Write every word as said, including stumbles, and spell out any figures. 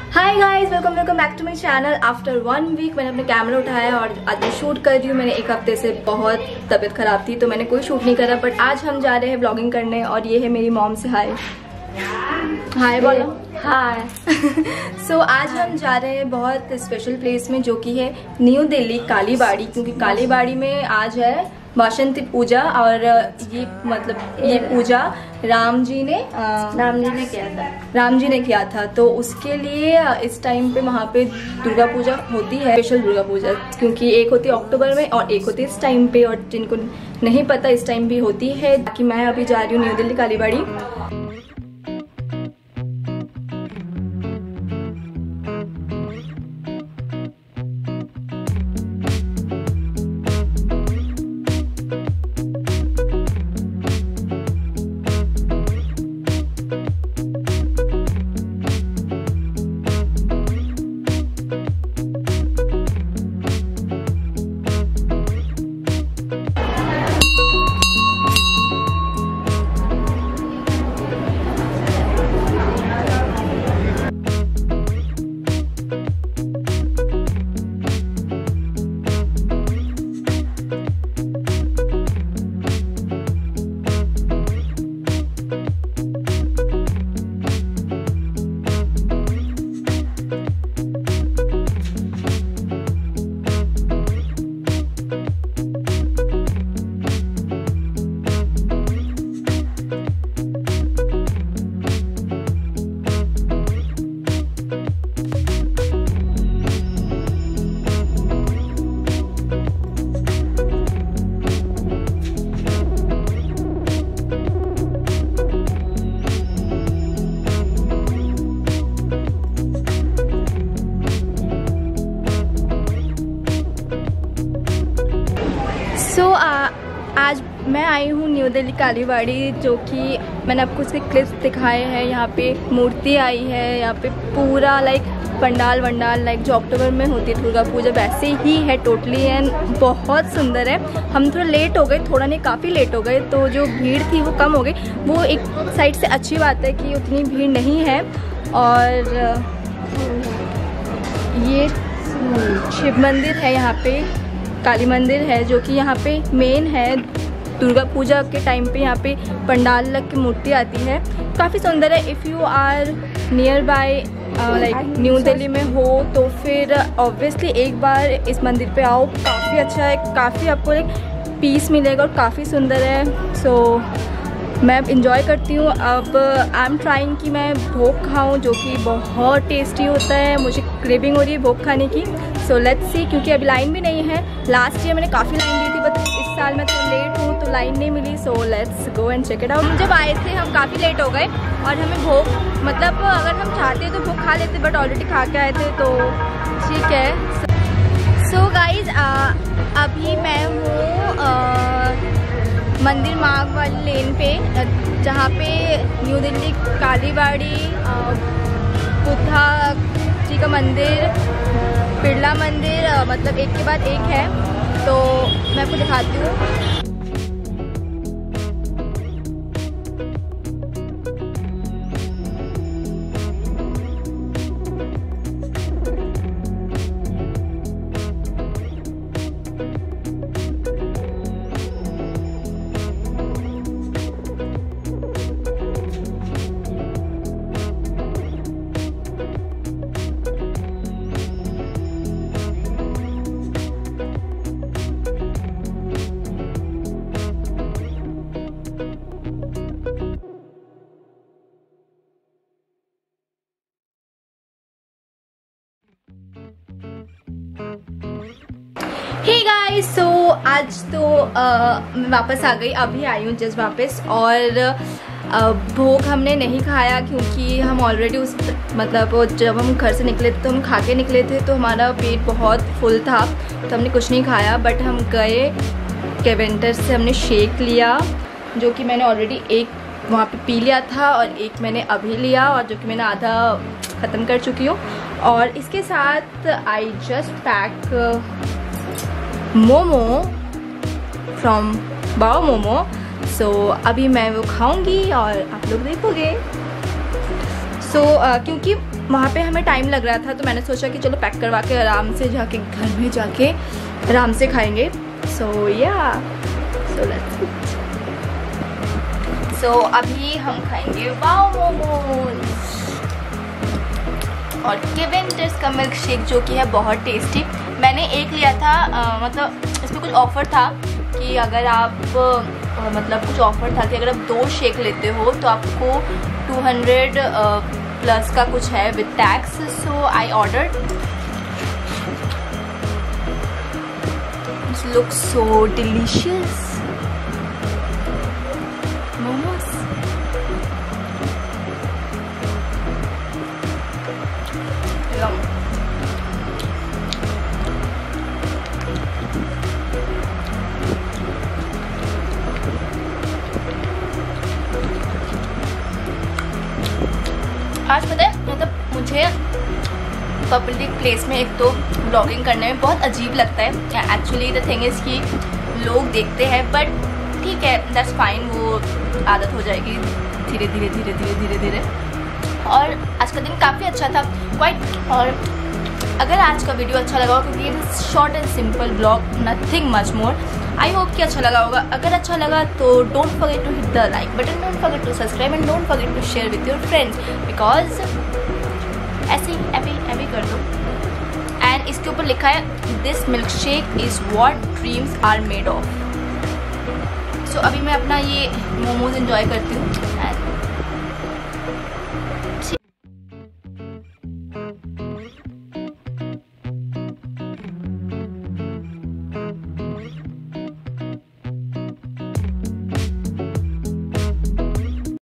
Hi guys, welcome welcome back to my channel. After one week मैंने अपने camera उठाया और आज मैं शूट कर रही हूँ। मैंने एक हफ्ते से बहुत तबीयत खराब थी तो मैंने कोई शूट नहीं करा, बट आज हम जा रहे हैं ब्लॉगिंग करने। और ये है मेरी मॉम से हाय हाय बोलो हाय। सो आज हम जा रहे हैं बहुत स्पेशल प्लेस में, जो कि है न्यू दिल्ली कालीबाड़ी, क्योंकि कालीबाड़ी में आज है बसंती पूजा। और ये मतलब ये पूजा राम जी ने राम जी ने किया था राम जी ने किया था तो उसके लिए इस टाइम पे वहाँ पे दुर्गा पूजा होती है, स्पेशल दुर्गा पूजा, क्योंकि एक होती है अक्टूबर में और एक होती है इस टाइम पे। और जिनको नहीं पता इस टाइम भी होती है। बाकी मैं अभी जा रही हूँ New Delhi Kalibari. So so, आज मैं आई हूँ न्यू दिल्ली कालीबाड़ी, जो कि मैंने आपको उसके क्लिप्स दिखाए हैं। यहाँ पे मूर्ति आई है, यहाँ पे पूरा लाइक पंडाल वंडाल लाइक जो अक्टूबर में होती है दुर्गा पूजा वैसे ही है टोटली, एंड बहुत सुंदर है। हम थोड़ा लेट हो गए, थोड़ा नहीं काफ़ी लेट हो गए, तो जो भीड़ थी वो कम हो गई। वो एक साइड से अच्छी बात है कि उतनी भीड़ नहीं है। और ये शिव मंदिर है, यहाँ पे काली मंदिर है, जो कि यहाँ पे मेन है। दुर्गा पूजा के टाइम पे यहाँ पे पंडाल लग के मूर्ति आती है, काफ़ी सुंदर है। If you are nearby like New Delhi में हो तो फिर ऑब्वियसली एक बार इस मंदिर पे आओ, काफ़ी अच्छा है, काफ़ी आपको एक पीस मिलेगा और काफ़ी सुंदर है। सो so, मैं इंजॉय करती हूँ। अब आई एम ट्राइंग कि मैं भोग खाऊँ, जो कि बहुत टेस्टी होता है। मुझे क्रेविंग हो रही है भोग खाने की। सो लेट्स सी, क्योंकि अभी लाइन भी नहीं है। लास्ट ईयर मैंने काफ़ी लाइन दी थी, बट इस साल मैं तो लेट हूँ तो लाइन नहीं मिली। So let's go and check it out. हम जब आए थे हम काफ़ी लेट हो गए और हमें भोग मतलब अगर हम चाहते तो भोग खा लेते, बट ऑलरेडी खा के आए थे तो ठीक है। सो गाइज अभी मैं हूँ मंदिर मार्ग वाली लेन पे, जहाँ पे न्यू दिल्ली कालीबाड़ी, बुद्धा जी का मंदिर, बिरला मंदिर, मतलब एक के बाद एक है। तो मैं आपको दिखाती हूँ। हे गाइस, सो आज तो uh, मैं वापस आ गई, अभी आई हूँ जस्ट वापस। और uh, भोग हमने नहीं खाया क्योंकि हम ऑलरेडी उस मतलब जब हम घर से निकले थे तो हम खा के निकले थे, तो हमारा पेट बहुत फुल था तो हमने कुछ नहीं खाया। बट हम गए कैवेंटर से, हमने शेक लिया, जो कि मैंने ऑलरेडी एक वहाँ पे पी लिया था और एक मैंने अभी लिया, और जो कि मैंने आधा ख़त्म कर चुकी हूँ। और इसके साथ I just pack momo from Bao momo. So so, अभी मैं वो खाऊंगी और आप लोग देखोगे। सो so, uh, क्योंकि वहाँ पे हमें टाइम लग रहा था, तो मैंने सोचा कि चलो पैक करवा के आराम से जाके घर में जाके आराम से खाएंगे। सो या सो लेट्स ईट। सो अभी हम खाएंगे वाओ मोमोज और केवेंटर्स का मिल्क शेक जो कि है बहुत टेस्टी। मैंने एक लिया था, आ, मतलब इसमें कुछ ऑफ़र था कि अगर आप आ, मतलब कुछ ऑफ़र था कि अगर आप दो शेक लेते हो तो आपको टू हंड्रेड प्लस का कुछ है with tax. So I ordered. This looks so delicious momos. आज पता है मतलब मुझे पब्लिक प्लेस में एक तो ब्लॉगिंग करने में बहुत अजीब लगता है। एक्चुअली द थिंग इज़ कि लोग देखते हैं, बट ठीक है, दैट्स फाइन, वो आदत हो जाएगी धीरे धीरे धीरे धीरे धीरे धीरे। और आज का दिन काफ़ी अच्छा था क्वाइट। और अगर आज का वीडियो अच्छा लगा, क्योंकि it is short and simple blog, nothing much more, I hope कि अच्छा लगा होगा। अगर अच्छा लगा तो don't forget to hit the like button, don't forget to subscribe and don't forget to share with your friends, because ऐसे ही ऐसे ऐसे कर दो। एंड इसके ऊपर लिखा है this milkshake is what dreams are made of. So अभी मैं अपना ये मोमोज इंजॉय करती हूँ।